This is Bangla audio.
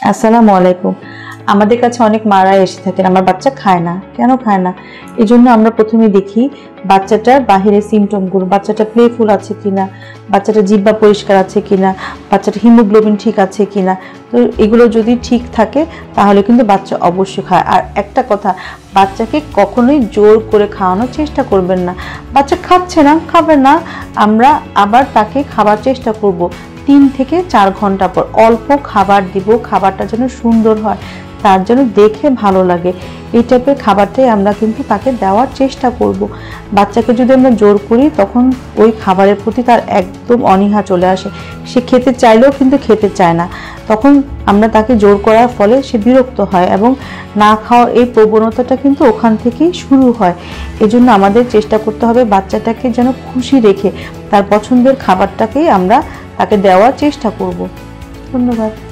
আসসালামু আলাইকুম। আমাদের কাছে অনেক মারা এসে থাকেন, আমার বাচ্চা খায় না, কেন খায় না? এই জন্য আমরা প্রথমে দেখি বাচ্চাটার বাহিরের সিমটমগুলো, বাচ্চাটা প্লেফুল আছে কিনা, বাচ্চাটা জিহ্বা পরিষ্কার আছে কিনা, বাচ্চাটার হিমোগ্লোবিন ঠিক আছে কিনা। তো এগুলো যদি ঠিক থাকে তাহলে কিন্তু বাচ্চা অবশ্যই খায়। আর একটা কথা, বাচ্চাকে কখনোই জোর করে খাওয়ানোর চেষ্টা করবেন না। বাচ্চা খাচ্ছে না, খাবে না, আমরা আবার তাকে খাবার চেষ্টা করব। 3 থেকে 4 ঘন্টা পর অল্প খাবার দিব, খাবারটা যেন সুন্দর হয়, তার জন্য দেখে ভালো লাগে, এই টাইপের খাবারটাই আমরা কিন্তু তাকে দেওয়ার চেষ্টা করব। বাচ্চাকে যদি আমরা জোর করি তখন ওই খাবারের প্রতি তার একদম অনীহা চলে আসে, সে খেতে চাইলেও কিন্তু খেতে চায় না। তখন আমরা তাকে জোর করার ফলে সে বিরক্ত হয় এবং না খাওয়ার এই প্রবণতাটা কিন্তু ওখান থেকেই শুরু হয়। এজন্য আমাদের চেষ্টা করতে হবে বাচ্চাটাকে যেন খুশি রেখে তার পছন্দের খাবারটাকেই আমরা তাকে দেওয়ার চেষ্টা করব। ধন্যবাদ।